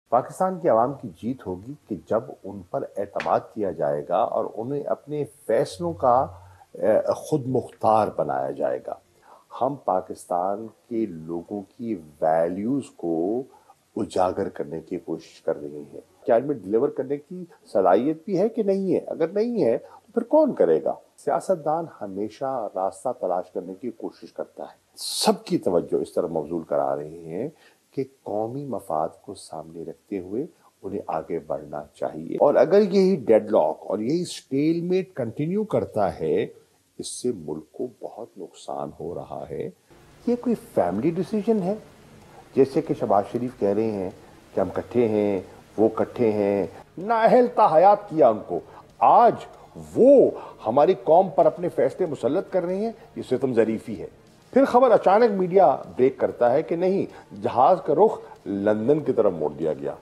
پاکستان کی عوام کی جیت ہوگی کہ جب ان پر اعتماد کیا جائے گا اور انہیں اپنے فیصلوں کا خود مختار بنایا جائے گا۔ ہم پاکستان کے لوگوں کی ویلیوز کو اجاگر کرنے کی کوشش کر رہے ہیں۔ کیا ان میں ڈیلیور کرنے کی صلاحیت بھی ہے کہ نہیں ہے؟ اگر نہیں ہے تو پھر کون کرے گا؟ سیاستدان ہمیشہ راستہ تلاش کرنے کی کوشش کرتا ہے۔ سب کی توجہ اس طرح مبذول کرا رہے ہیں کہ قومی مفاد کو سامنے رکھتے ہوئے انہیں آگے بڑھنا چاہیے، اور اگر یہی ڈیڈ لاک اور یہی سٹیل میٹ کنٹینیو کرتا ہے، اس سے ملک کو بہت نقصان ہو رہا ہے۔ یہ کوئی فیملی ڈیسیجن ہے؟ جیسے کہ شہباز شریف کہہ رہے ہیں کہ ہم کٹھے ہیں، وہ کٹھے ہیں، نااہل تا حیات کیا ان کو، آج وہ ہماری قوم پر اپنے فیصلے مسلط کر رہے ہیں، یہ ستم ظریفی ہے۔ پھر خبر اچانک میڈیا بریک کرتا ہے کہ نہیں، جہاز کا رخ لندن کی طرف موڑ دیا گیا۔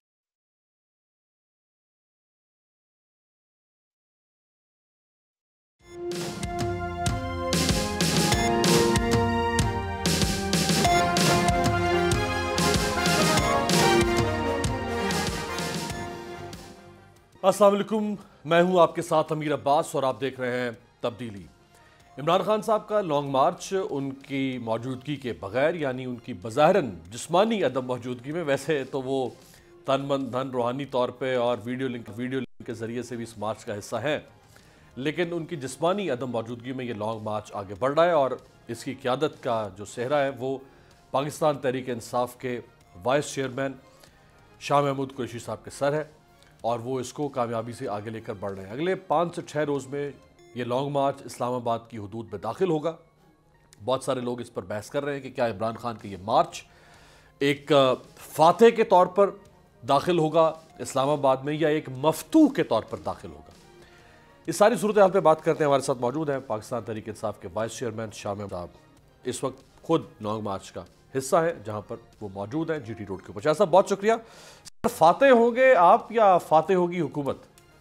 السلام علیکم، میں ہوں آپ کے ساتھ امیر عباس اور آپ دیکھ رہے ہیں تبدیلی۔ عمران خان صاحب کا لانگ مارچ ان کی موجودگی کے بغیر، یعنی ان کی بظاہراً جسمانی عدم موجودگی میں، ویسے تو وہ تن من دھن روحانی طور پہ اور ویڈیو لنک کے ذریعے سے بھی اس مارچ کا حصہ ہیں، لیکن ان کی جسمانی عدم موجودگی میں یہ لانگ مارچ آگے بڑھ رہا ہے، اور اس کی قیادت کا جو صحرا ہے وہ پاکستان تحریک انصاف کے وائس چیئرمین شاہ محمود قریشی صاحب کے سر ہے، اور وہ اس کو کامیابی سے آگے لے کر بڑھ رہے ہیں۔ اگلے 5 سے 6 روز میں یہ لانگ مارچ اسلام آباد کی حدود میں داخل ہوگا۔ بہت سارے لوگ اس پر بحث کر رہے ہیں کہ کیا عمران خان کا یہ مارچ ایک فاتح کے طور پر داخل ہوگا اسلام آباد میں، یا ایک مفتوح کے طور پر داخل ہوگا۔ اس ساری صورتحال پہ بات کرتے ہیں، ہمارے ساتھ موجود ہیں پاکستان تحریک انصاف کے وائس چیئرمین شاہ محمود صاحب، اس وقت خود لانگ مارچ کا حصہ ہے جہاں پر وہ موجود ہیں، جی ٹی روڈ کے اوپر۔ شاہ صاحب بہت شکریہ۔ فاتح ہوں گے آپ یا فاتح ہوگی حکومت؟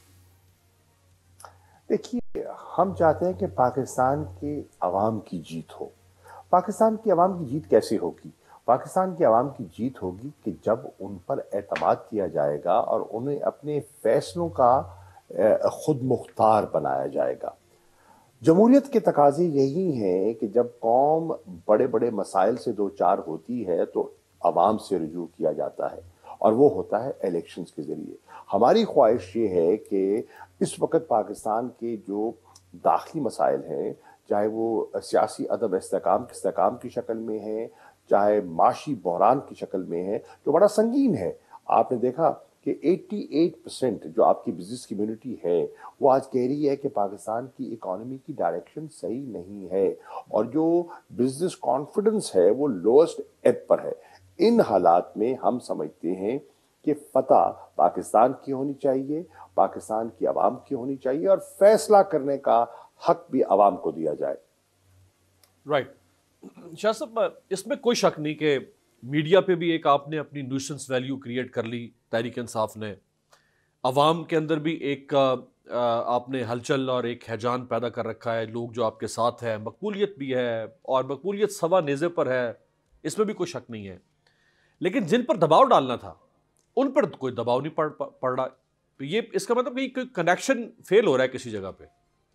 دیکھیے، ہم چاہتے ہیں کہ پاکستان کے عوام کی جیت ہو۔ پاکستان کی عوام کی جیت کیسے ہوگی؟ پاکستان کی عوام کی جیت ہوگی کہ جب ان پر اعتماد کیا جائے گا اور انہیں اپنے فیصلوں کا خود مختار بنایا جائے گا۔ جمہوریت کے تقاضے یہی ہیں کہ جب قوم بڑے بڑے مسائل سے دوچار ہوتی ہے تو عوام سے رجوع کیا جاتا ہے، اور وہ ہوتا ہے الیکشنز کے ذریعے۔ ہماری خواہش یہ ہے کہ اس وقت پاکستان کے جو داخلی مسائل ہیں، چاہے وہ سیاسی عدم استحکام کی شکل میں ہیں، چاہے معاشی بحران کی شکل میں ہے، جو بڑا سنگین ہے۔ آپ نے دیکھا کہ 88% جو آپ کی بزنس کمیونٹی ہے وہ آج کہہ رہی ہے کہ پاکستان کی اکانومی کی ڈائریکشن صحیح نہیں ہے، اور جو بزنس کانفیڈنس ہے وہ لوسٹ ایب پر ہے۔ ان حالات میں ہم سمجھتے ہیں کہ فتح پاکستان کی ہونی چاہیے، پاکستان کی عوام کی ہونی چاہیے، اور فیصلہ کرنے کا حق بھی عوام کو دیا جائے۔ رائٹ شاہ صاحب، اس میں کوئی شک نہیں کہ میڈیا پہ بھی ایک آپ نے اپنی نیوسنس ویلیو کریٹ کر لی، تحریک انصاف نے عوام کے اندر بھی ایک آپ نے ہلچل اور ایک ہیجان پیدا کر رکھا ہے، لوگ جو آپ کے ساتھ ہیں، مقبولیت بھی ہے، اور مقبولیت سوا نیزے پر ہے، اس میں بھی کوئی شک نہیں ہے، لیکن جن پر دباؤ ڈالنا تھا ان پر کوئی دباؤ نہیں پڑ رہا۔ یہ اس کا مطلب کہ کوئی کنیکشن فیل ہو رہا ہے کسی جگہ پہ۔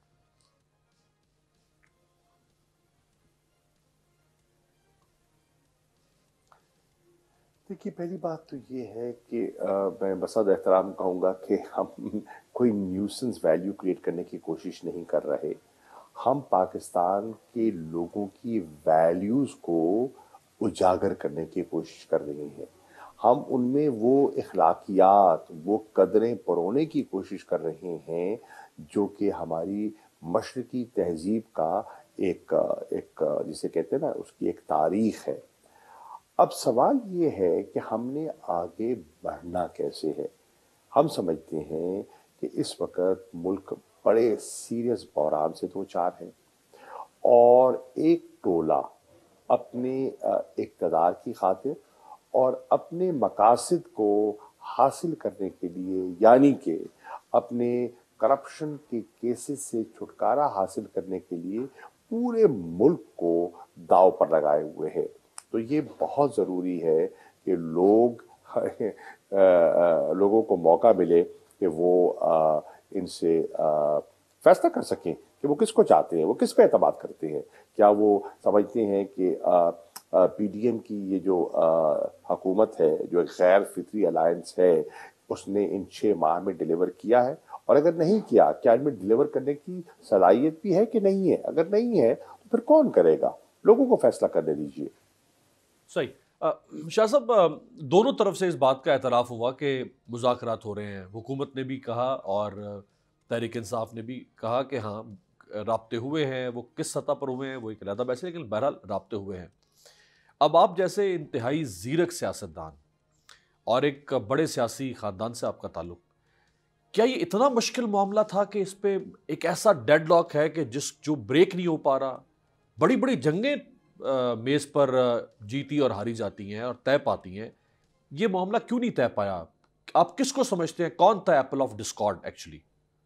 دیکھیے، پہلی بات تو یہ ہے کہ میں بصد احترام کہوں گا کہ ہم کوئی نیوسنس ویلیو کریٹ کرنے کی کوشش نہیں کر رہے۔ ہم پاکستان کے لوگوں کی ویلیوز کو اجاگر کرنے کی کوشش کر رہے ہیں۔ ہم ان میں وہ اخلاقیات، وہ قدریں پرونے کی کوشش کر رہے ہیں جو کہ ہماری مشرقی تہذیب کا ایک جسے کہتے ہیں نا، اس کی ایک تاریخ ہے۔ اب سوال یہ ہے کہ ہم نے آگے بڑھنا کیسے ہے۔ ہم سمجھتے ہیں کہ اس وقت ملک بڑے سیریس بحران سے دوچار ہے، اور ایک ٹولہ اپنے اقتدار کی خاطر اور اپنے مقاصد کو حاصل کرنے کے لیے، یعنی کہ اپنے کرپشن کے کیسز سے چھٹکارا حاصل کرنے کے لیے پورے ملک کو داؤ پر لگائے ہوئے ہے۔ تو یہ بہت ضروری ہے کہ لوگ लोगों को मौका मिले कि वो इनसे फैसला कर सकें कि वो किसको चाहते हैं, वो किस पे एतमाद करते हैं। क्या वो समझते हैं कि पीडीएम की ये जो हुकूमत है, जो एक गैर फितरी अलायंस है, उसने इन 6 माह में डिलीवर किया है, और अगर नहीं किया, क्या इनमें डिलीवर करने की सलाहियत भी है कि नहीं है? अगर नहीं है तो फिर कौन करेगा? लोगों को फैसला करने दीजिए। सही। शाह साहब, दोनों तरफ से इस बात का एतराफ़ हुआ कि मुज़ाकरात हो रहे हैं। हुकूमत ने भी कहा और तहरीक इंसाफ ने भी कहा कि हाँ, राब्ते हुए हैं। वो किस सतह पर हुए हैं वो एक अलग बहस है, लेकिन बहरहाल राब्ते हुए हैं। अब आप जैसे इंतहाई ज़ीरक सियासतदान और एक बड़े सियासी ख़ानदान से आपका ताल्लुक़, क्या ये इतना मुश्किल मामला था कि इस पे एक ऐसा डेडलॉक है कि जो ब्रेक नहीं हो पा रहा? बड़ी बड़ी जंगें मेज़ पर जीती और हारी जाती हैं और तय पाती हैं। ये मामला क्यों नहीं तय पाया? आप किसको समझते हैं, कौन था एप्पल ऑफ डिस्कॉर्ड एक्चुअली?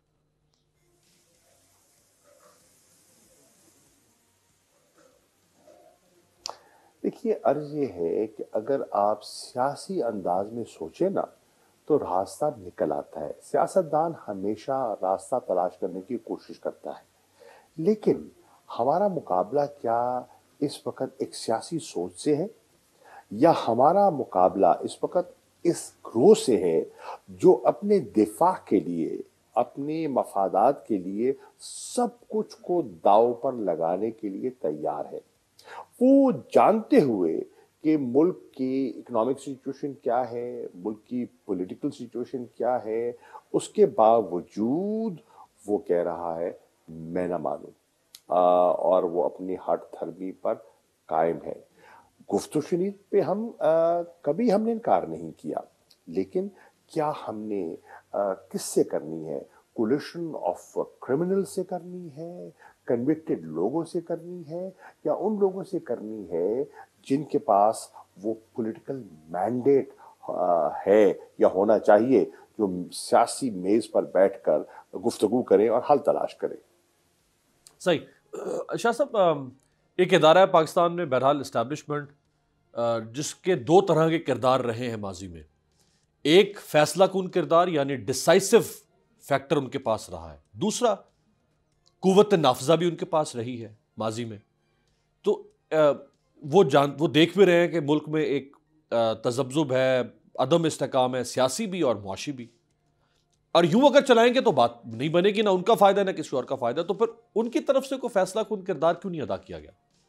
देखिए, अर्ज ये है कि अगर आप सियासी अंदाज में सोचें ना, तो रास्ता निकल आता है। सियासतदान हमेशा रास्ता तलाश करने की कोशिश करता है, लेकिन हमारा मुकाबला क्या इस वक्त एक सियासी सोच से है, या हमारा मुकाबला इस वक्त इस ग्रोह से है जो अपने दिफा के लिए, अपने मफादात के लिए सब कुछ को दांव पर लगाने के लिए तैयार है, वो जानते हुए कि मुल्क की इकोनॉमिक सिचुएशन क्या है, मुल्क की पॉलिटिकल सिचुएशन क्या है, उसके बावजूद वो कह रहा है मैं ना मानूं, और वो अपनी हठ धर्मी पर कायम है। गुफ्तगू शनीद पे कभी हमने इनकार नहीं किया, लेकिन क्या हमने किससे करनी है? कोलिशन ऑफ क्रिमिनल से करनी है, कन्विक्टेड लोगों से करनी है, या उन लोगों से करनी है जिनके पास वो पॉलिटिकल मैंडेट है या होना चाहिए, जो सियासी मेज पर बैठकर गुफ्तगू करें और हल तलाश करें। सही। शाह साहब, एक इदारा है पाकिस्तान में, बहरहाल इस्टेब्लिशमेंट, जिसके दो तरह के किरदार रहे हैं माजी में। एक फैसला कुन किरदार यानी डिसाइसिव फैक्टर उनके पास रहा है, दूसरा कुव्वत नाफजा भी उनके पास रही है माजी में। तो वो देख भी रहे हैं कि मुल्क में एक तजब्जुब है, अदम इस्तेकाम है, सियासी भी और मुआशी भी। और यूं अगर चलाएंगे तो बात नहीं बनेगी, ना उनका फायदा ना किसी और का फायदा। तो फिर उनकी तरफ से कोई फैसला कुन किरदार क्यों नहीं अदा किया गया?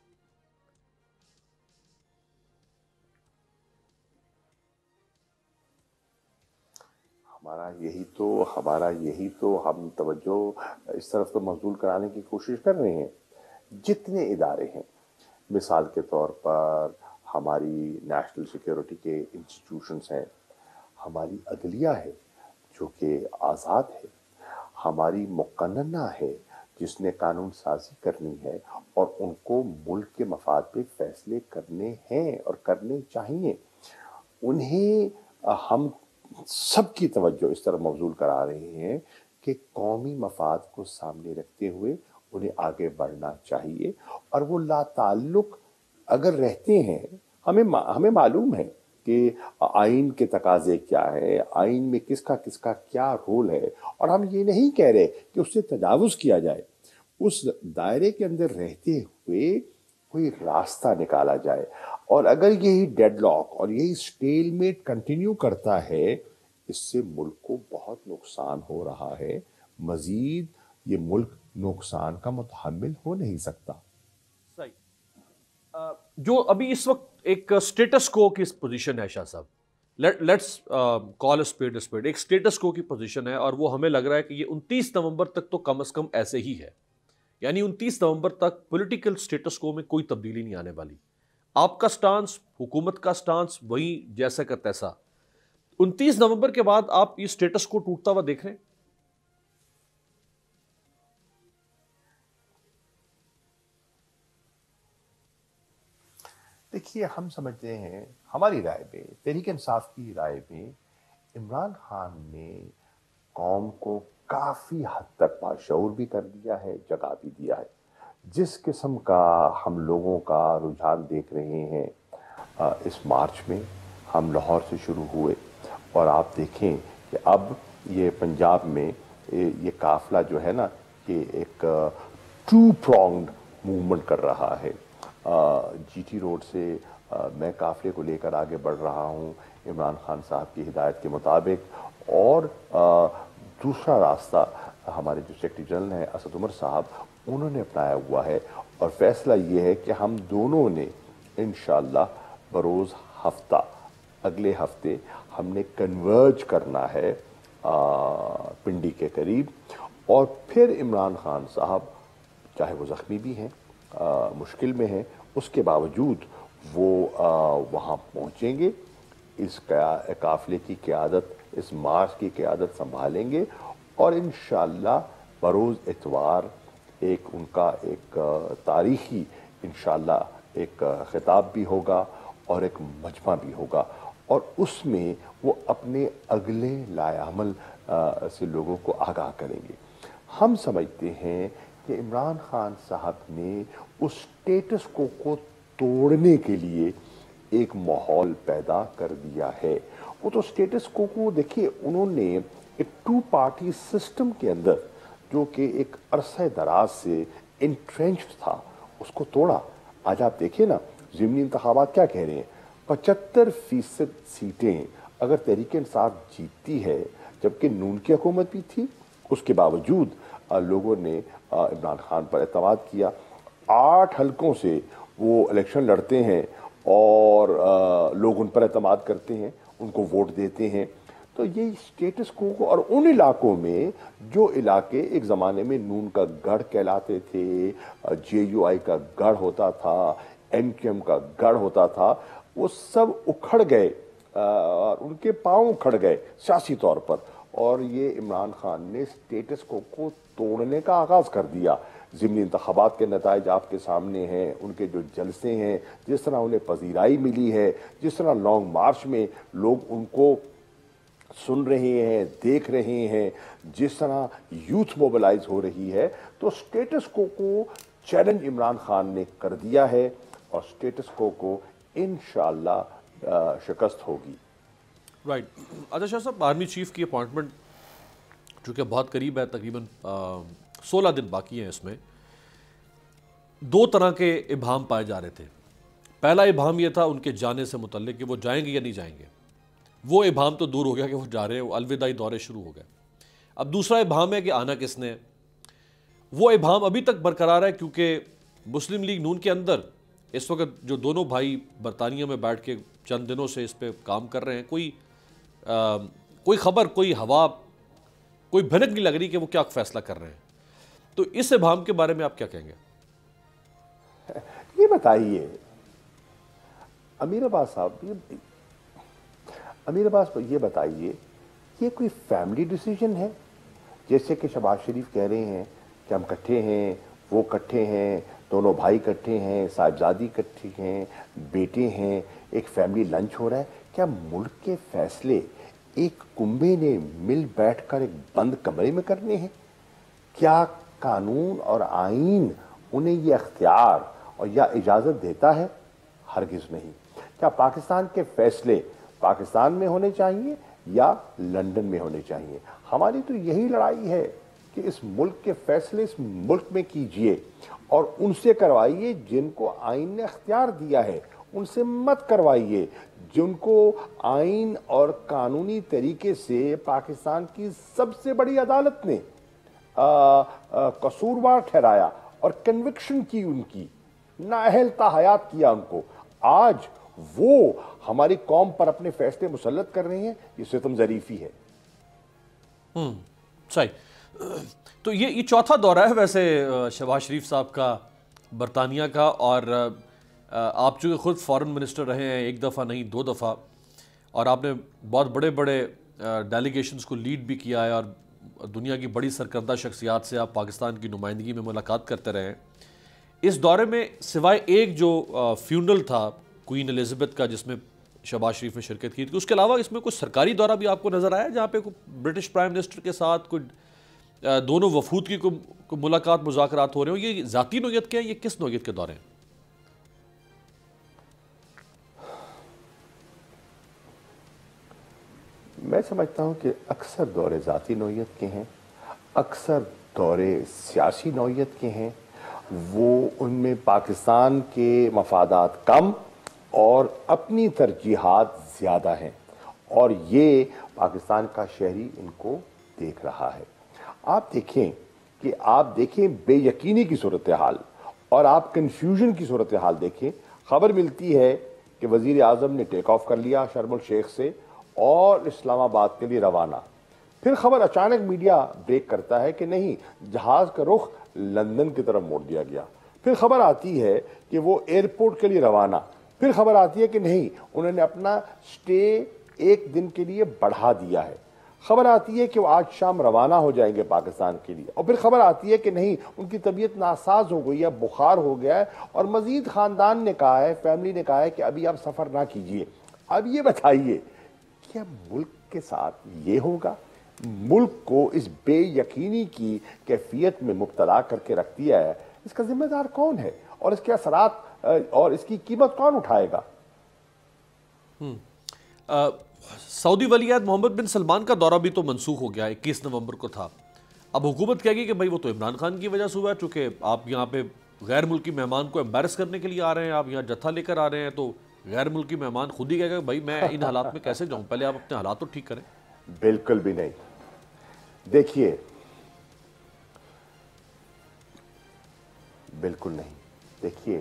हमारा यही तो हम तवज्जो इस तरफ तो मबजूल कराने की कोशिश कर रहे हैं। जितने इदारे हैं, मिसाल के तौर पर हमारी नेशनल सिक्योरिटी के इंस्टीट्यूशंस हैं, हमारी अदलिया है जो कि आज़ाद है, हमारी मुक़न्नना है जिसने कानून साजी करनी है, और उनको मुल्क के मफाद पे फैसले करने हैं और करने चाहिए। उन्हें हम सबकी तवज्जो इस तरह मबजूल करा रहे हैं कि कौमी मफाद को सामने रखते हुए उन्हें आगे बढ़ना चाहिए, और वो लाताल्लुक अगर रहते हैं, हमें मालूम है कि आइन के तकाजे क्या है, आइन में किसका किसका क्या रोल है, और हम ये नहीं कह रहे कि उससे तजावुज किया जाए। उस दायरे के अंदर रहते हुए कोई रास्ता निकाला जाए, और अगर यही डेडलॉक और यही स्टेलमेट कंटिन्यू करता है, इससे मुल्क को बहुत नुकसान हो रहा है। मजीद ये मुल्क नुकसान का मुतहम्मिल हो नहीं सकता। सही। जो अभी इस वक्त एक स्टेटस को की पोजीशन है शाह साहब, लेट्स कॉल स्पेड स्पेड, एक स्टेटस को की पोजीशन है, और वो हमें लग रहा है कि ये 29 नवंबर तक तो कम से कम ऐसे ही है। यानी 29 नवंबर तक पॉलिटिकल स्टेटस को में कोई तब्दीली नहीं आने वाली। आपका स्टांस, हुकूमत का स्टांस वही जैसा का तैसा। 29 नवंबर के बाद आप ये स्टेटस को टूटता हुआ देख रहे हैं? देखिए, हम समझते हैं, हमारी राय में, तहरीक इंसाफ की राय में, इमरान खान ने कौम को काफी हद तक बाशऊर भी कर दिया है, जगा भी दिया है। जिस किस्म का हम लोगों का रुझान देख रहे हैं, इस मार्च में हम लाहौर से शुरू हुए اور آپ دیکھیں کہ اب یہ پنجاب میں یہ قافلہ جو ہے نا یہ ایک ٹو پرونگڈ موومنٹ کر رہا ہے. جی ٹی روڈ سے میں قافلے کو لے کر آگے بڑھ رہا ہوں عمران خان صاحب کی ہدایت کے مطابق, اور دوسرا راستہ ہمارے جو سیکرٹری جنرل ہیں اسد عمر صاحب انہوں نے اپنایا ہوا ہے, اور فیصلہ یہ ہے کہ ہم دونوں نے انشاءاللہ بروز ہفتہ اگلے ہفتے ہم نے کنورج کرنا ہے پنڈی کے قریب, اور پھر عمران خان صاحب چاہے وہ زخمی بھی ہیں مشکل میں ہیں اس کے باوجود وہ وہاں پہنچیں گے, اس قافلے کی قیادت, اس مارچ کی قیادت سنبھالیں گے, اور انشاءاللہ بروز اتوار ایک ان کا ایک تاریخی انشاءاللہ ایک خطاب بھی ہوگا اور ایک مجمع بھی ہوگا, اور اس میں وہ اپنے اگلے لائے عمل سے لوگوں کو آگاہ کریں گے. ہم سمجھتے ہیں کہ عمران خان صاحب نے اس سٹیٹس کو توڑنے کے لیے ایک ماحول پیدا کر دیا ہے. وہ تو سٹیٹس کو دیکھیے انہوں نے ایک ٹو پارٹی سسٹم کے اندر جو کہ ایک عرصہ دراز سے انٹرینچڈ تھا اس کو توڑا. آج آپ دیکھیں نا ضمنی انتخابات کیا کہہ رہے ہیں, 75% سیٹیں اگر تحریک انصاف جیتتی ہے جبکہ نون کی حکومت بھی تھی اس کے باوجود لوگوں نے عمران خان پر اعتماد کیا. 8 حلقوں سے وہ الیکشن لڑتے ہیں اور لوگ ان پر اعتماد کرتے ہیں, ان کو ووٹ دیتے ہیں. تو یہ سٹیٹس کو اور ان علاقوں میں جو علاقے ایک زمانے میں نون کا گڑھ کہلاتے تھے, جے یو آئی کا گڑھ ہوتا تھا, ایم کیو ایم کا گڑھ ہوتا تھا, وہ سب اکھڑ گئے اور ان کے پاؤں اکھڑ گئے سیاسی طور پر, اور یہ عمران خان نے سٹیٹس کو توڑنے کا آغاز کر دیا. ضمنی انتخابات کے نتائج آپ کے سامنے ہیں, ان کے جو جلسے ہیں, جس طرح انہیں پذیرائی ملی ہے, جس طرح لانگ مارچ میں لوگ ان کو سن رہے ہیں, دیکھ رہے ہیں, جس طرح یوتھ موبلائز ہو رہی ہے, تو سٹیٹس کو چیلنج عمران خان نے کر دیا ہے, اور سٹیٹس کو انشاءاللہ شکست ہوگی. رائٹ. عادل شاہ صاحب, آرمی چیف کی اپوائنٹمنٹ چونکہ بہت قریب ہے, تقریباً 16 دن باقی ہیں, اس میں 2 طرح کے ابہام پائے جا رہے تھے. پہلا ابہام یہ تھا ان کے جانے سے متعلق کہ وہ جائیں گے یا نہیں جائیں گے. وہ ابہام تو دور ہو گیا کہ وہ جا رہے ہیں, وہ الوداعی دورے شروع ہو گئے. اب دوسرا ابہام ہے کہ آنا کس نے. وہ ابہام ابھی تک برقرار ہے کیونکہ مسلم لیگ نون کے اندر اس وقت جو دونوں بھائی برطانیہ میں بیٹھ کے چند دنوں سے اس پہ کام کر رہے ہیں, کوئی خبر, کوئی ہوا, کوئی بھنک نہیں لگ رہی کہ وہ کیا فیصلہ کر رہے ہیں. تو اس ابہام کے بارے میں آپ کیا کہیں گے؟ یہ بتائیے امیر عباس صاحب, امیر عباس یہ بتائیے یہ کوئی فیملی ڈیسیجن ہے؟ جیسے کہ شہباز شریف کہہ رہے ہیں کہ ہم کٹھے ہیں, وہ کٹھے ہیں, دونوں بھائی کٹھے ہیں, صاحبزادی کٹھے ہیں, بیٹے ہیں, ایک فیملی لنچ ہو رہا ہے. کیا ملک کے فیصلے ایک کنبے نے مل بیٹھ کر ایک بند کمرے میں کرنے ہیں؟ کیا قانون اور آئین انہیں یہ اختیار اور یا اجازت دیتا ہے؟ ہرگز نہیں. کیا پاکستان کے فیصلے پاکستان میں ہونے چاہیے یا لندن میں ہونے چاہیے؟ ہماری تو یہی لڑائی ہے کہ اس ملک کے فیصلے اس ملک میں کیجئے اور ان سے کروائیے جن کو آئین نے اختیار دیا ہے, ان سے مت کروائیے جن کو آئین اور قانونی طریقے سے پاکستان کی سب سے بڑی عدالت نے قصوروار ٹھہرایا اور کنوکشن کی, ان کی نااہل حیات کیا ان کو. آج وہ ہماری قوم پر اپنے فیصلے مسلط کر رہے ہیں, یہ ستم ظریفی ہے. صحیح. تو یہ چوتھا دورہ ہے ویسے شہباز شریف صاحب کا برطانیہ کا, اور آپ چونکہ خود فارن منسٹر رہے ہیں 1 دفعہ نہیں 2 دفعہ, اور آپ نے بہت بڑے بڑے ڈیلیگیشنز کو لیڈ بھی کیا ہے, اور دنیا کی بڑی سرکردہ شخصیات سے آپ پاکستان کی نمائندگی میں ملاقات کرتے رہے ہیں. اس دورے میں سوائے ایک جو فیونرل تھا کوئین الزبتھ کا جس میں شہباز شریف نے شرکت کی تھی, اس کے علاوہ اس میں کوئی سرکاری دورہ بھی آپ کو نظر آیا جہاں پہ کوئی برٹش پرائم منسٹر کے ساتھ کوئی دونوں وفود کی کوئی ملاقات مذاکرات ہو رہے ہوں؟ یہ ذاتی نوعیت کے ہیں, یہ کس نوعیت کے دورے ہیں؟ میں سمجھتا ہوں کہ اکثر دورے ذاتی نوعیت کے ہیں، اکثر دورے سیاسی نوعیت کے ہیں، وہ ان میں پاکستان کے مفادات کم اور اپنی ترجیحات زیادہ ہیں، اور یہ پاکستان کا شہری ان کو دیکھ رہا ہے۔ آپ دیکھیں بے یقینی کی صورتحال اور آپ کنفیوژن کی صورتحال دیکھیں۔ خبر ملتی ہے کہ وزیر اعظم نے ٹیک آف کر لیا شرم الشیخ سے اور اسلام آباد کے لیے روانہ، پھر خبر اچانک میڈیا بریک کرتا ہے کہ نہیں، جہاز کا رخ لندن کی طرف موڑ دیا گیا، پھر خبر آتی ہے کہ وہ ایئرپورٹ کے لیے روانہ، پھر خبر آتی ہے کہ نہیں، انہوں نے اپنا سٹے ایک دن کے لیے بڑھا دیا ہے، خبر آتی ہے کہ وہ آج شام روانہ ہو جائیں گے پاکستان کے لیے، اور پھر خبر آتی ہے کہ نہیں، ان کی طبیعت ناساز ہو گئی ہے، بخار ہو گیا ہے، اور مزید خاندان نے کہا ہے، فیملی نے کہا ہے کہ ابھی آپ سفر نہ کیجئے۔ اب یہ بتائیے کیا ملک کے ساتھ یہ ہوگا؟ ملک کو اس بے یقینی کی کیفیت میں مبتلا کر کے رکھ دیا ہے، اس کا ذمہ دار کون ہے، اور اس کے اثرات اور اس کی قیمت کون اٹھائے گا؟ سعودی ولی عہد محمد بن سلمان کا دورہ بھی تو منسوخ ہو گیا، 21 نومبر کو تھا۔ اب حکومت کہے گی کہ بھائی وہ تو عمران خان کی وجہ سے ہوا ہے، چونکہ آپ یہاں پہ غیر ملکی مہمان کو امبیرس کرنے کے لیے آ رہے ہیں، آپ یہاں جتھا لے کر آ رہے ہیں، تو غیر ملکی مہمان خود ہی کہے گا بھائی میں ان حالات میں کیسے جاؤں، پہلے آپ اپنے حالات تو ٹھیک کریں۔ بالکل بھی نہیں۔ دیکھیے، بالکل نہیں۔ دیکھیے،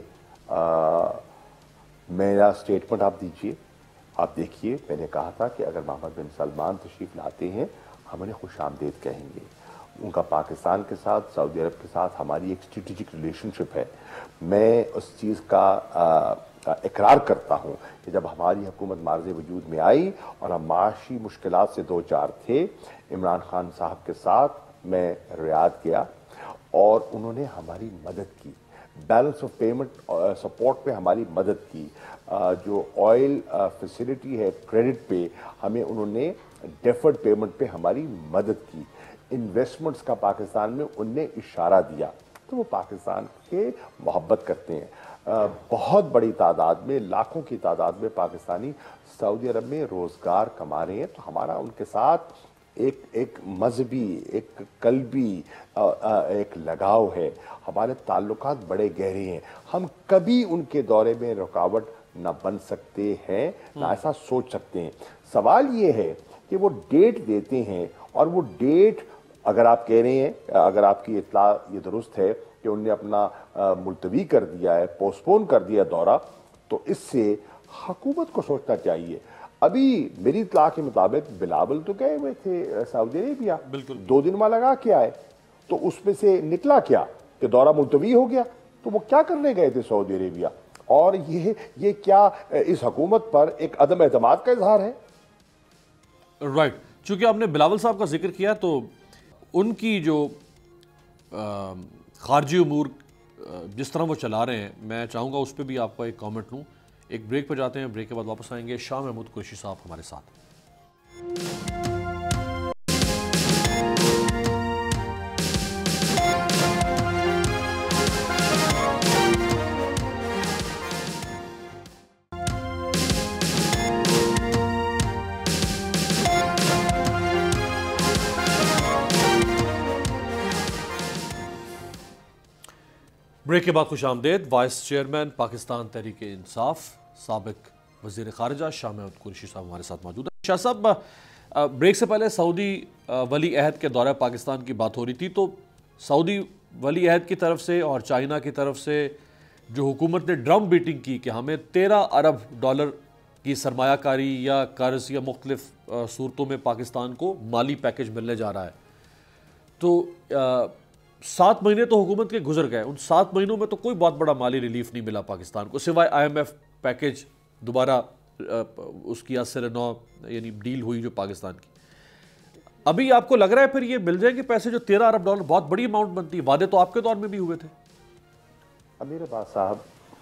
میرا سٹیٹمنٹ آپ دیجئے، آپ دیکھیے، میں نے کہا تھا کہ اگر محمد بن سلمان تشریف لاتے ہیں ہم انہیں خوش آمدید کہیں گے۔ ان کا پاکستان کے ساتھ، سعودی عرب کے ساتھ ہماری ایک اسٹریٹجک ریلیشن شپ ہے۔ میں اس چیز کا اقرار کرتا ہوں کہ جب ہماری حکومت معرض وجود میں آئی اور ہم معاشی مشکلات سے دو چار تھے، عمران خان صاحب کے ساتھ میں ریاض گیا اور انہوں نے ہماری مدد کی، بیلنس آف پیمنٹ سپورٹ پہ ہماری مدد کی، جو آئل فیسلٹی ہے کریڈٹ پہ ہمیں انہوں نے ڈیفرڈ پیمنٹ پہ ہماری مدد کی، انویسٹمنٹس کا پاکستان میں ان نے اشارہ دیا، تو وہ پاکستان کے محبت کرتے ہیں۔ بہت بڑی تعداد میں، لاکھوں کی تعداد میں پاکستانی سعودی عرب میں روزگار کما رہے ہیں، تو ہمارا ان کے ساتھ ایک مذہبی، ایک قلبی ایک لگاؤ ہے، ہمارے تعلقات بڑے گہرے ہیں، ہم کبھی ان کے دورے میں رکاوٹ نہ بن سکتے ہیں، نہ ایسا سوچ سکتے ہیں۔ سوال یہ ہے کہ وہ ڈیٹ دیتے ہیں، اور وہ ڈیٹ اگر آپ کہہ رہے ہیں، اگر آپ کی اطلاع یہ درست ہے کہ انہوں نے اپنا ملتوی کر دیا ہے، پوسٹپون کر دیا دورہ، تو اس سے حکومت کو سوچنا چاہیے۔ ابھی میری اطلاع کے مطابق بلاول تو گئے ہوئے تھے سعودی عربیہ، بالکل 2 دن وہاں لگا کے آئے، تو اس میں سے نکلا کیا کہ دورہ ملتوی ہو گیا، تو وہ کیا کرنے گئے تھے سعودی عربیہ؟ اور یہ کیا اس حکومت پر ایک عدم اعتماد کا اظہار ہے؟ رائٹ، چونکہ آپ نے بلاول صاحب کا ذکر کیا تو ان کی جو خارجی امور جس طرح وہ چلا رہے ہیں، میں چاہوں گا اس پہ بھی آپ کا ایک کامنٹ لوں۔ ایک بریک پہ جاتے ہیں، بریک کے بعد واپس آئیں گے۔ شاہ محمود قریشی صاحب ہمارے ساتھ۔ بریک کے بعد خوش آمدید۔ وائس چیئرمین پاکستان تحریک انصاف، سابق وزیر خارجہ شاہ محمود قریشی صاحب ہمارے ساتھ موجود ہیں۔ شاہ صاحب، بریک سے پہلے سعودی ولی عہد کے دورہ پاکستان کی بات ہو رہی تھی، تو سعودی ولی عہد کی طرف سے اور چائنا کی طرف سے جو حکومت نے ڈرم بیٹنگ کی کہ ہمیں 13 ارب ڈالر کی سرمایہ کاری یا قرض یا مختلف صورتوں میں پاکستان کو مالی پیکج ملنے جا رہا ہے، تو 7 مہینے تو حکومت کے گزر گئے، ان 7 مہینوں میں تو کوئی بہت بڑا مالی ریلیف نہیں ملا پاکستان کو، سوائے IMF پیکج دوبارہ اس کی از سر نو یعنی ڈیل ہوئی جو پاکستان کی۔ ابھی آپ کو لگ رہا ہے پھر یہ مل جائیں گے پیسے؟ جو 13 ارب ڈالر بہت بڑی اماؤنٹ بنتی ہے، وعدے تو آپ کے دور میں بھی ہوئے تھے۔ امیر عباس صاحب،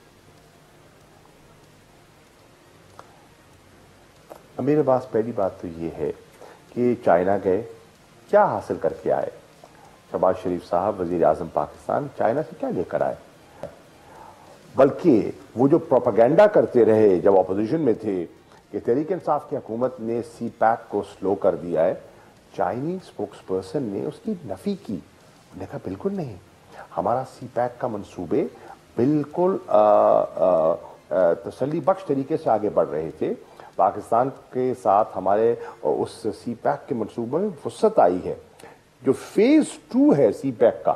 امیر عباس، پہلی بات تو یہ ہے کہ چائنا گئے، کیا حاصل کر کے آئے؟ شہباز شریف صاحب وزیر اعظم پاکستان چائنا سے کیا لے کر آئے؟ بلکہ وہ جو پروپیگنڈا کرتے رہے جب اپوزیشن میں تھے कि तहरीक इंसाफ की हुकूमत ने सी पैक को स्लो कर दिया है, चाइनीज स्पोक्स पर्सन ने उसकी नफी की। उन्होंने कहा बिल्कुल नहीं, हमारा सी पैक का मंसूबे बिल्कुल तसल्ली बख्श तरीके से आगे बढ़ रहे थे। पाकिस्तान के साथ हमारे उस सी पैक के मंसूबे में वसअत आई है। जो फेज 2 है सी पैक का,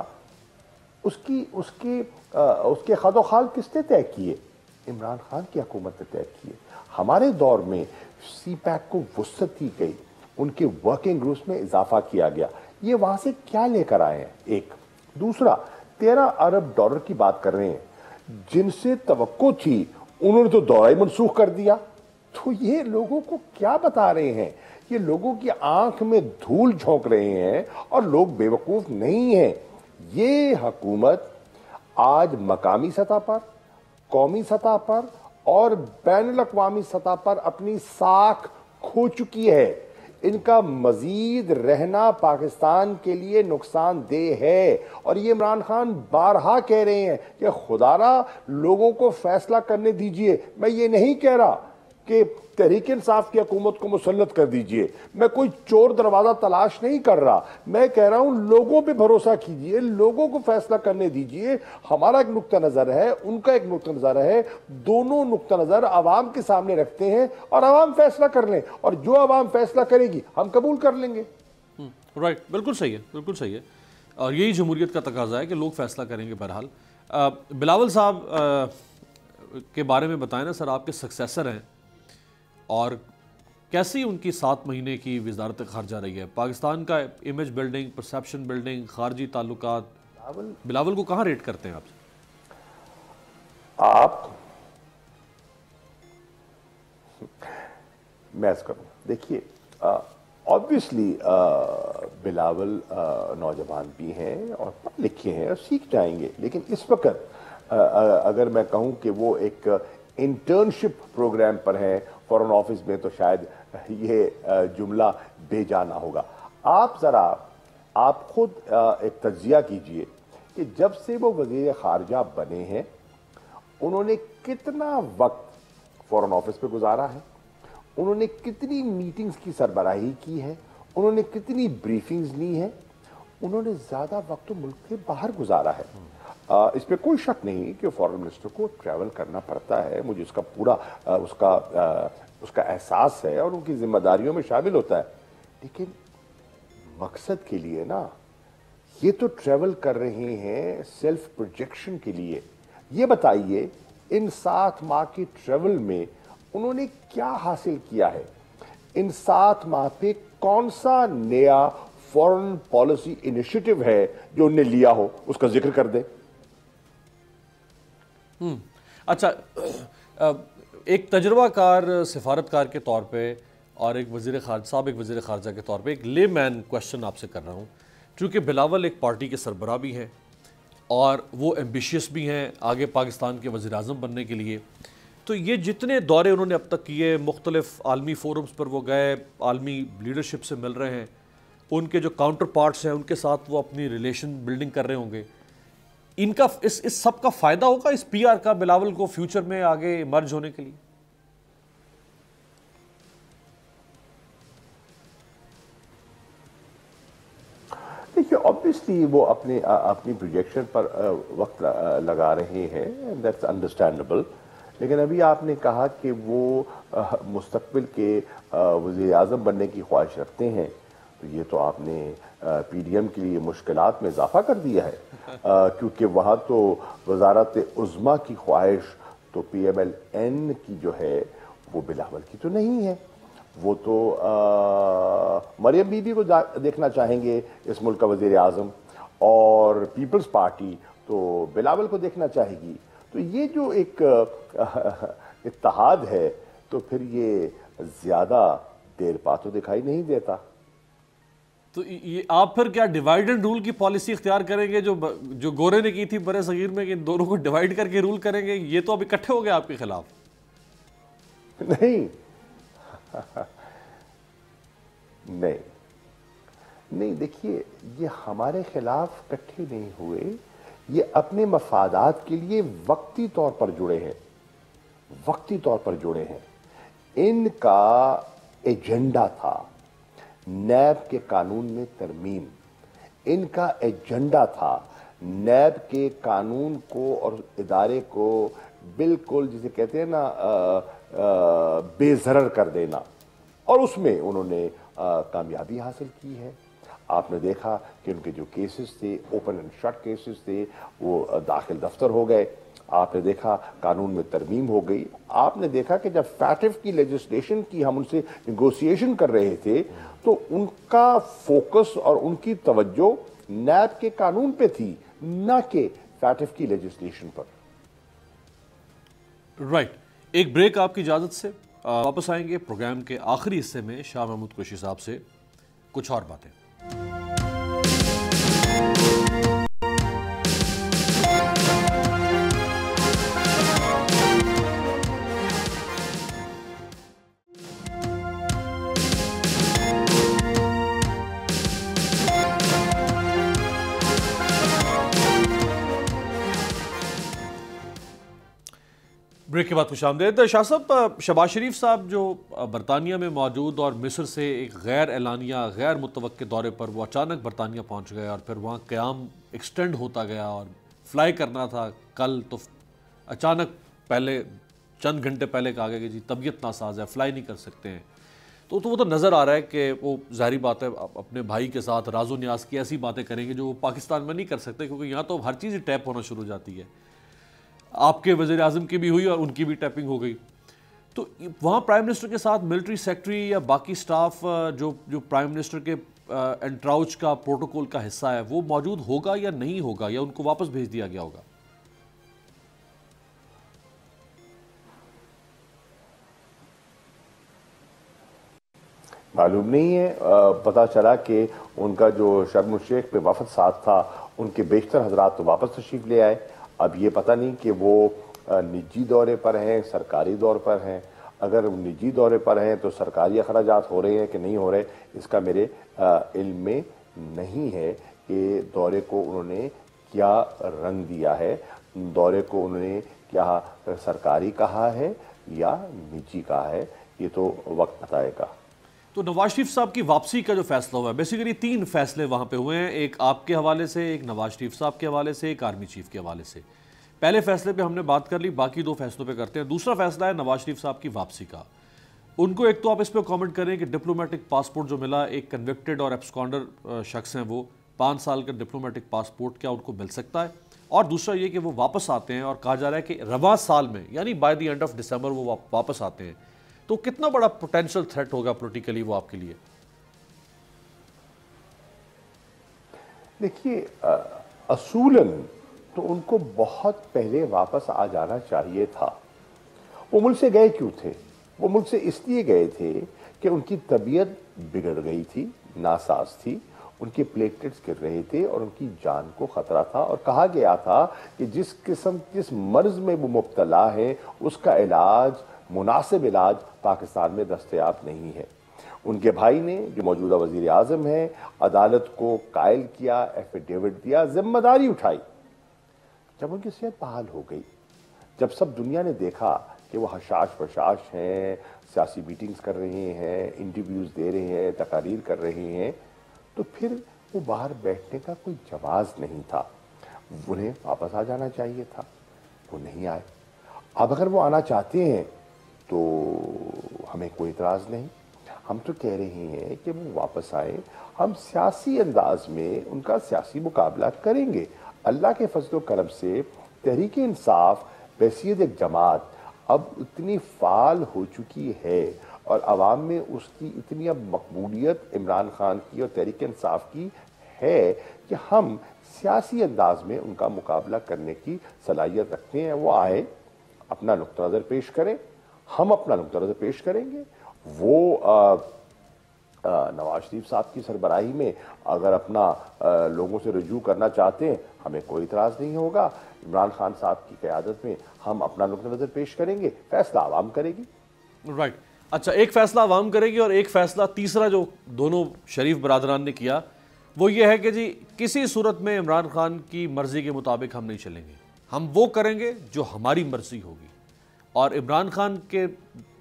उसके खदोखाल किसने तय किए? इमरान खान की हुकूमत ने तय किए। हमारे दौर में सी पैक को वसअत दी गई, उनके वर्किंग ग्रुप्स में इजाफा किया गया। ये वहां से क्या लेकर आए हैं? एक दूसरा, 13 अरब डॉलर की बात कर रहे हैं, जिनसे तवक्को थी उन्होंने तो दौरा ही मनसूख कर दिया। तो ये लोगों को क्या बता रहे हैं? ये लोगों की आंख में धूल झोंक रहे हैं और लोग बेवकूफ नहीं हैं। ये हुकूमत आज मकामी सतह पर, कौमी सतह पर और बैनुल अक़वामी सतह पर अपनी साख खो चुकी है। इनका मजीद रहना पाकिस्तान के लिए नुकसानदेह है। और ये इमरान खान बारहा कह रहे हैं कि खुदारा लोगों को फैसला करने दीजिए। मैं ये नहीं कह रहा कि तहरीक इंसाफ की हुकूमत को मुसल्लत कर दीजिए, मैं कोई चोर दरवाजा तलाश नहीं कर रहा। मैं कह रहा हूं लोगों पे भरोसा कीजिए, लोगों को फैसला करने दीजिए। हमारा एक नुक्ता नजर है, उनका एक नुक्ता नजर है, दोनों नुक्ता नजर आवाम के सामने रखते हैं और आवाम फैसला कर लें, और जो आवाम फैसला करेगी हम कबूल कर लेंगे। राइट, बिल्कुल सही है, बिल्कुल सही है। और यही जमहूरियत का तकाजा है कि लोग फैसला करेंगे। बहरहाल बिलावल साहब के बारे में बताएं ना सर, आपके सक्सेसर हैं और कैसी उनकी 7 महीने की वजारत ख़ारजा रही है? पाकिस्तान का इमेज बिल्डिंग, परसेप्शन बिल्डिंग, खारजी ताल्लुकात, बिलावल को कहाँ रेट करते हैं आप? मैं करूँ, देखिए, ऑब्वियसली बिलावल नौजवान भी हैं और पढ़ लिखे हैं और सीख जाएंगे, लेकिन इस वक्त अगर मैं कहूँ कि वो एक इंटर्नशिप प्रोग्राम पर हैं फॉरेन ऑफिस में, तो शायद ये जुमला बेजाना होगा। आप खुद एक तज्जिया कीजिए कि जब से वो वजीर खारजा बने हैं उन्होंने कितना वक्त फॉरेन ऑफिस पे गुजारा है, उन्होंने कितनी मीटिंग्स की सरबराही की है, उन्होंने कितनी ब्रीफिंग्स ली हैं, उन्होंने ज्यादा वक्त तो मुल्क के बाहर गुजारा है। इस पे कोई शक नहीं कि फॉरेन मिनिस्टर को ट्रैवल करना पड़ता है, मुझे उसका पूरा उसका एहसास है और उनकी जिम्मेदारियों में शामिल होता है। लेकिन मकसद के लिए ना, ये तो ट्रैवल कर रहे हैं सेल्फ प्रोजेक्शन के लिए। ये बताइए इन 7 माह की ट्रैवल में उन्होंने क्या हासिल किया है? इन 7 माह पे कौन सा नया फॉरेन पॉलिसी इनिशिएटिव है जो उन्होंने लिया हो, उसका जिक्र कर दें। अच्छा, एक तजर्बाकार सिफारतकार के तौर पे और एक साबिक वज़ीर ख़ारजा के तौर पे एक ले मैन क्वेश्चन आपसे कर रहा हूँ, क्योंकि बिलावल एक पार्टी के सरबराह भी हैं और वो एम्बिशियस भी हैं आगे पाकिस्तान के वज़ीर आज़म बनने के लिए। तो ये जितने दौरे उन्होंने अब तक किए, मुख्तलिफ आलमी फोरम्स पर वो गए, आलमी लीडरशिप से मिल रहे हैं, उनके जो काउंटर पार्ट्स हैं उनके साथ वो अपनी रिलेशन बिल्डिंग कर रहे होंगे, इनका इस सब का फायदा होगा इस पीआर का बिलावल को फ्यूचर में आगे मर्ज होने के लिए? देखिए, ऑब्वियसली वो अपनी प्रोजेक्शन पर वक्त लगा रहे हैं, दैट्स अंडरस्टैंडेबल। लेकिन अभी आपने कहा कि वो मुस्तकबिल के वज़ीर आज़म बनने की ख्वाहिश रखते हैं, तो ये तो आपने पीडीएम के लिए मुश्किलात में इजाफा कर दिया है, क्योंकि वहाँ तो वजारत उज़्मा की ख्वाहिश तो PMLN की जो है वो बिलावल की तो नहीं है। वो तो मरियम बीबी को देखना चाहेंगे इस मुल्क का वज़ीर आज़म, और पीपल्स पार्टी तो बिलावल को देखना चाहेगी। तो ये जो एक इत्तेहाद है, तो फिर ये ज़्यादा देर पा तो दिखाई नहीं देता। तो ये आप फिर क्या डिवाइड एंड रूल की पॉलिसी इख्तियार करेंगे जो गोरे ने की थी बड़े सगीर में, कि दोनों को डिवाइड करके रूल करेंगे? ये तो अब इकट्ठे हो गए आपके खिलाफ। नहीं नहीं नहीं, देखिए, ये हमारे खिलाफ इकट्ठे नहीं हुए, ये अपने मफादात के लिए वक्ती तौर पर जुड़े हैं, वक्ती तौर पर जुड़े हैं। ان کا ایجنڈا تھا نیب کے قانون میں ترمیم، ان کا ایجنڈا تھا نیب کے قانون کو اور ادارے کو بالکل جسے کہتے ہیں نا بے ضرر کر دینا، اور اس میں انہوں نے کامیابی حاصل کی ہے۔ آپ نے دیکھا کہ ان کے جو کیسز تھے، اوپن اینڈ شٹ کیسز تھے، وہ داخل دفتر ہو گئے۔ آپ نے دیکھا قانون میں ترمیم ہو گئی۔ آپ نے دیکھا کہ جب فیٹف کی لیجسلیشن کی ہم ان سے نیگوسیشن کر رہے تھے تو ان کا فوکس اور ان کی توجہ نیب کے قانون پہ تھی، نہ کہ فیٹف کی لیجسلیشن پر۔ رائٹ، ایک بریک آپ کی اجازت سے، واپس آئیں گے پروگرام کے آخری حصے میں شاہ محمود قریشی صاحب سے کچھ اور باتیں۔ بریک کے بعد خوش آمدید۔ شاہ صاحب، شہباز شریف صاحب جو برطانیہ میں موجود اور مصر سے ایک غیر اعلانیہ غیر متوقع دورے پر وہ اچانک برطانیہ پہنچ گئے اور پھر وہاں قیام ایکسٹینڈ ہوتا گیا اور فلائی کرنا تھا کل، تو اچانک پہلے چند گھنٹے پہلے کہا گیا کہ جی طبیعت ناساز ہے، فلائی نہیں کر سکتے ہیں۔ تو وہ تو نظر آ رہا ہے کہ وہ ظاہری بات ہے اپنے بھائی کے ساتھ راز و نیاز کی ایسی باتیں کریں گے جو وہ پاکستان میں نہیں کر سکتے، کیونکہ یہاں تو ہر چیز ہی ٹیپ ہونا شروع ہو جاتی ہے۔ آپ کے وزیر اعظم کی بھی ہوئی اور ان کی بھی ٹیپنگ ہو گئی، تو وہاں پرائم منسٹر کے ساتھ ملٹری سیکٹری یا باقی سٹاف جو پرائم منسٹر کے انٹراؤچ کا پروٹوکول کا حصہ ہے وہ موجود ہوگا یا نہیں ہوگا، یا ان کو واپس بھیج دیا گیا ہوگا؟ معلوم نہیں ہے، پتہ چلا کہ ان کا جو شرم الشیخ پہ وفد ساتھ تھا ان کے بیشتر حضرات تو واپس تشریف لے آئے۔ اب یہ پتہ نہیں کہ وہ نجی دورے پر ہیں، سرکاری دور پر ہیں۔ اگر نجی دورے پر ہیں تو سرکاری اخراجات ہو رہے ہیں کہ نہیں ہو رہے، اس کا میرے علم میں نہیں ہے کہ دورے کو انہوں نے کیا رنگ دیا ہے، دورے کو انہوں نے کیا سرکاری کہا ہے یا نجی کہا ہے، یہ تو وقت بتائے گا۔ تو نواز شریف صاحب کی واپسی کا جو فیصلہ ہوا ہے، بیسیکلی 3 فیصلے وہاں پہ ہوئے ہیں، ایک آپ کے حوالے سے، ایک نواز شریف صاحب کے حوالے سے، ایک آرمی چیف کے حوالے سے۔ پہلے فیصلے پہ ہم نے بات کر لی، باقی 2 فیصلوں پہ کرتے ہیں۔ دوسرا فیصلہ ہے نواز شریف صاحب کی واپسی کا۔ ان کو ایک تو آپ اس پہ کامنٹ کریں کہ ڈپلومیٹک پاسپورٹ جو ملا، ایک کنوکٹڈ اور ایبسکانڈر شخص ہیں، وہ 5 سال کا ڈپلومیٹک پاسپورٹ کیا ان کو مل سکتا ہے؟ اور دوسرا یہ کہ وہ واپس آتے ہیں اور کہا جا رہا ہے کہ رواں سال میں یعنی by the end of December وہ واپس آتے ہیں، تو کتنا بڑا پوٹینشیل تھریٹ ہوگا پولیٹیکلی وہ آپ کے لیے؟ دیکھیے، اصولاً تو ان کو بہت پہلے واپس آ جانا چاہیے تھا۔ وہ ملک سے گئے کیوں تھے؟ وہ ملک سے اس لیے گئے تھے کہ ان کی طبیعت بگڑ گئی تھی، ناساز تھی، ان کے پلیٹلیٹس گر رہے تھے اور ان کی جان کو خطرہ تھا، اور کہا گیا تھا کہ جس مرض میں وہ مبتلا ہے اس کا علاج، مناسب علاج پاکستان میں دستیاب نہیں ہے۔ ان کے بھائی نے جو موجودہ وزیر اعظم ہیں، عدالت کو قائل کیا، ایفیڈیوٹ دیا، ذمہ داری اٹھائی۔ جب ان کی صحت بحال ہو گئی، جب سب دنیا نے دیکھا کہ وہ حشاش بشاش ہیں، سیاسی میٹنگز کر رہے ہیں، انٹرویوز دے رہے ہیں، تقاریر کر رہے ہیں، تو پھر وہ باہر بیٹھنے کا کوئی جواز نہیں تھا۔ انہیں واپس آ جانا چاہیے تھا، وہ نہیں آئے۔ اب اگر وہ آنا چاہتے ہیں تو ہمیں کوئی اعتراض نہیں، ہم تو کہہ رہے ہیں کہ وہ واپس آئیں، ہم سیاسی انداز میں ان کا سیاسی مقابلہ کریں گے۔ اللہ کے فضل و کرم سے تحریک انصاف بحیثیت ایک جماعت اب اتنی فعال ہو چکی ہے اور عوام میں اس کی اتنی اب مقبولیت عمران خان کی اور تحریک انصاف کی ہے کہ ہم سیاسی انداز میں ان کا مقابلہ کرنے کی صلاحیت رکھتے ہیں۔ وہ آئیں، اپنا نقطہ نظر پیش کریں، ہم اپنا نقطہ نظر پیش کریں گے۔ وہ نواز شریف صاحب کی سربراہی میں اگر اپنا لوگوں سے رجوع کرنا چاہتے ہیں، ہمیں کوئی اعتراض نہیں ہوگا۔ عمران خان صاحب کی قیادت میں ہم اپنا نقطہ نظر پیش کریں گے، فیصلہ عوام کرے گی۔ رائٹ، اچھا، ایک فیصلہ عوام کرے گی اور ایک فیصلہ تیسرا جو دونوں شریف برادران نے کیا وہ یہ ہے کہ جی کسی صورت میں عمران خان کی مرضی کے مطابق ہم نہیں چلیں گے، ہم وہ کریں گے جو ہماری مرضی ہوگی۔ اور عمران خان کے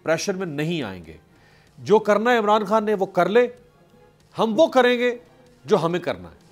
प्रेशर में नहीं आएंगे। जो करना है इमरान खान ने वो कर ले, हम वो करेंगे जो हमें करना है।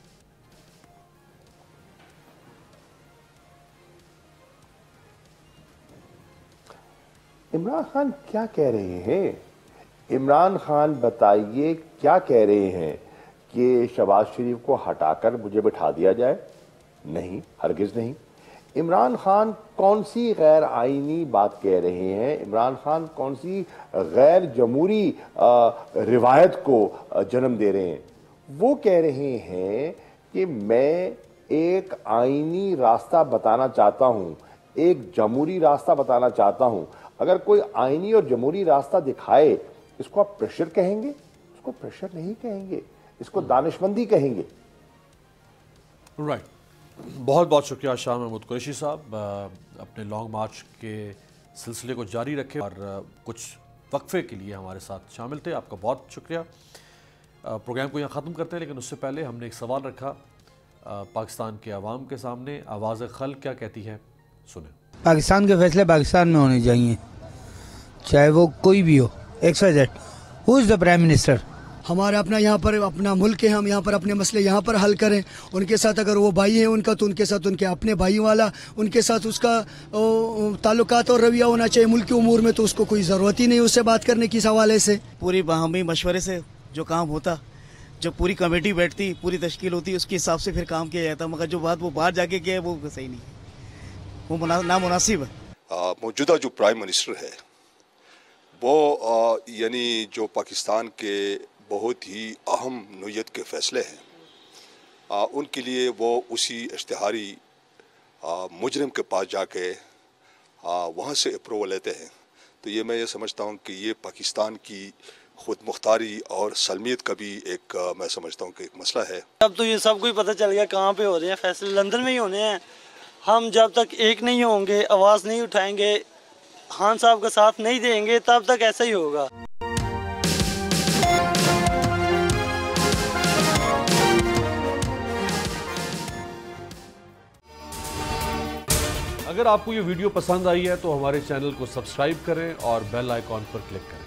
इमरान खान क्या कह रहे हैं? इमरान खान बताइए क्या कह रहे हैं कि शहबाज शरीफ को हटाकर मुझे बिठा दिया जाए? नहीं, हरगिज नहीं। इमरान खान कौन सी गैर आईनी बात कह रहे हैं? इमरान खान कौन सी गैर जमहूरी रिवायत को जन्म दे रहे हैं? वो कह रहे हैं कि मैं एक आईनी रास्ता बताना चाहता हूं, एक जमहूरी रास्ता बताना चाहता हूं। अगर कोई आईनी और जमहूरी रास्ता दिखाए, इसको आप प्रेशर कहेंगे? इसको प्रेशर नहीं कहेंगे, इसको दानिशमंदी कहेंगे। राइट, बहुत बहुत शुक्रिया शाह महमूद कुरैशी साहब। अपने लॉन्ग मार्च के सिलसिले को जारी रखें और कुछ वक्फे के लिए हमारे साथ शामिल थे, आपका बहुत शुक्रिया। प्रोग्राम को यहाँ ख़त्म करते हैं, लेकिन उससे पहले हमने एक सवाल रखा पाकिस्तान के अवाम के सामने। आवाज़ खल क्या कहती है, सुने। पाकिस्तान के फैसले पाकिस्तान में होने चाहिए, चाहे वो कोई भी हो। XYZ, who is the prime minister? हमारा अपना यहाँ पर अपना मुल्क है, हम यहाँ पर अपने मसले यहाँ पर हल करें। उनके साथ अगर वो भाई है उनका, तो उनके साथ उनके अपने भाई वाला, उनके साथ उसका ताल्लुकात और रवैया होना चाहिए। मुल्क के उमूर में तो उसको कोई ज़रूरत ही नहीं उससे बात करने की, इस हवाले से पूरी बाहमी मशवरे से जो काम होता, जो पूरी कमेटी बैठती, पूरी तश्कील होती, उसके हिसाब से फिर काम किया जाता। मगर जो बात वो बाहर जाके किया है वो सही नहीं है, वो नामुनासिब है। मौजूदा जो प्राइम मिनिस्टर है वो यानी जो पाकिस्तान के बहुत ही अहम नोयत के फ़ैसले हैं, उनके लिए वो उसी इश्तिहारी मुजरिम के पास जाके वहाँ से अप्रूवल लेते हैं। तो ये मैं ये समझता हूँ कि ये पाकिस्तान की खुद मुख्तारी और सलमियत का भी एक मैं समझता हूँ कि एक मसला है। अब तो ये सब कुछ पता चल गया कहाँ पे हो रहे हैं फैसले, लंदन में ही होने हैं। हम जब तक एक नहीं होंगे, आवाज़ नहीं उठाएंगे, खान साहब का साथ नहीं देंगे, तब तक ऐसा ही होगा। अगर आपको ये वीडियो पसंद आई है तो हमारे चैनल को सब्सक्राइब करें और बेल आइकॉन पर क्लिक करें।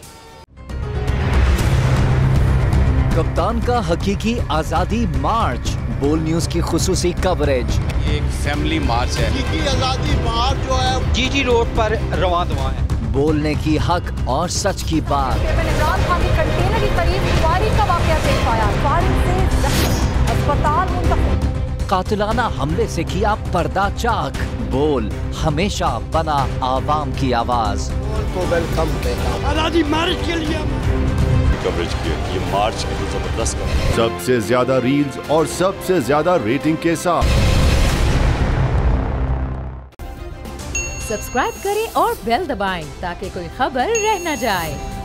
कप्तान का हकीकी आजादी मार्च, बोल न्यूज की खुसूसी कवरेज। ये एक फैमिली मार्च है। हकीकी आजादी मार्च जो है जीटी रोड पर रवां दवां है। बोलने की हक और सच की बात। इमरान खान की कंटेनर के करीब फायरिंग का वाकया पेश आया, फायरिंग से अस्पताल मुंतकिल। कातिलाना हमले से किया पर्दा चाक, बोल हमेशा बना आवाम की आवाज। बोल को वेलकम कहता हूं। आजादी मार्च के लिए कवरेज किया, ये मार्च की जबरदस्त सबसे ज्यादा रील्स और सबसे ज्यादा रेटिंग के साथ। सब्सक्राइब करें और बेल दबाएं ताकि कोई खबर रह न जाए।